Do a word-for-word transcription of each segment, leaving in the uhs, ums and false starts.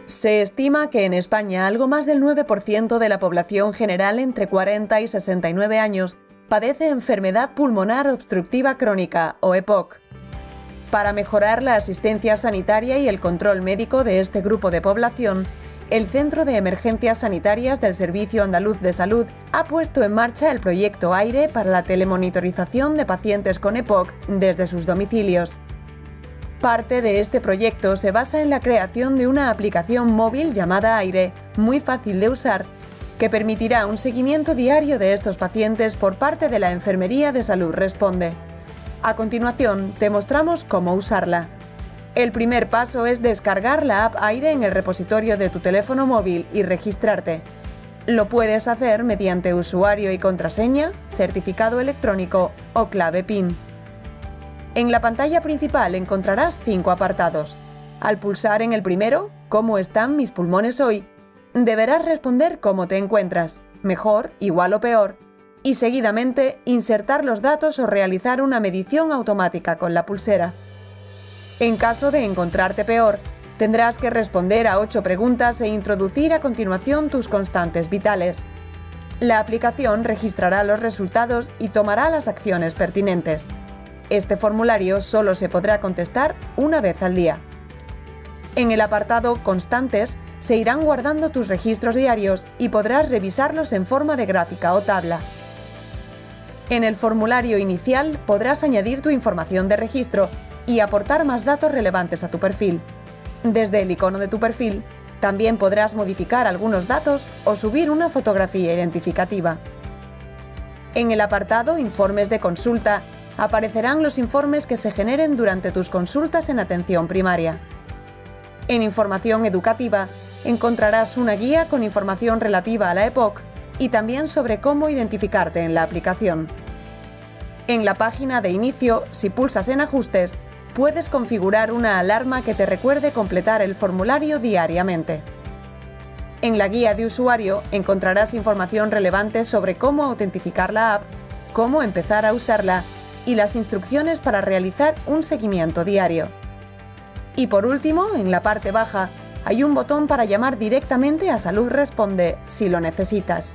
Se estima que en España algo más del nueve por ciento de la población general entre cuarenta y sesenta y nueve años padece enfermedad pulmonar obstructiva crónica o E P O C. Para mejorar la asistencia sanitaria y el control médico de este grupo de población, el Centro de Emergencias Sanitarias del Servicio Andaluz de Salud ha puesto en marcha el proyecto AIRE para la telemonitorización de pacientes con E P O C desde sus domicilios. Parte de este proyecto se basa en la creación de una aplicación móvil llamada AIRE, muy fácil de usar, que permitirá un seguimiento diario de estos pacientes por parte de la Enfermería de Salud Responde. A continuación, te mostramos cómo usarla. El primer paso es descargar la app AIRE en el repositorio de tu teléfono móvil y registrarte. Lo puedes hacer mediante usuario y contraseña, certificado electrónico o clave PIN. En la pantalla principal encontrarás cinco apartados. Al pulsar en el primero, ¿cómo están mis pulmones hoy?, deberás responder cómo te encuentras, mejor, igual o peor, y seguidamente insertar los datos o realizar una medición automática con la pulsera. En caso de encontrarte peor, tendrás que responder a ocho preguntas e introducir a continuación tus constantes vitales. La aplicación registrará los resultados y tomará las acciones pertinentes. Este formulario solo se podrá contestar una vez al día. En el apartado Constantes se irán guardando tus registros diarios y podrás revisarlos en forma de gráfica o tabla. En el formulario inicial podrás añadir tu información de registro y aportar más datos relevantes a tu perfil. Desde el icono de tu perfil, también podrás modificar algunos datos o subir una fotografía identificativa. En el apartado Informes de consulta, aparecerán los informes que se generen durante tus consultas en atención primaria. En Información educativa, encontrarás una guía con información relativa a la E P O C y también sobre cómo identificarte en la aplicación. En la página de inicio, si pulsas en Ajustes, puedes configurar una alarma que te recuerde completar el formulario diariamente. En la guía de usuario encontrarás información relevante sobre cómo autentificar la app, cómo empezar a usarla y las instrucciones para realizar un seguimiento diario. Y por último, en la parte baja, hay un botón para llamar directamente a Salud Responde si lo necesitas.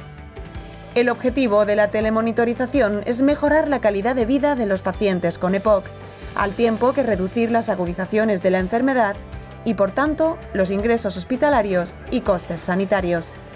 El objetivo de la telemonitorización es mejorar la calidad de vida de los pacientes con E P O C, al tiempo que reducir las agudizaciones de la enfermedad y, por tanto, los ingresos hospitalarios y costes sanitarios.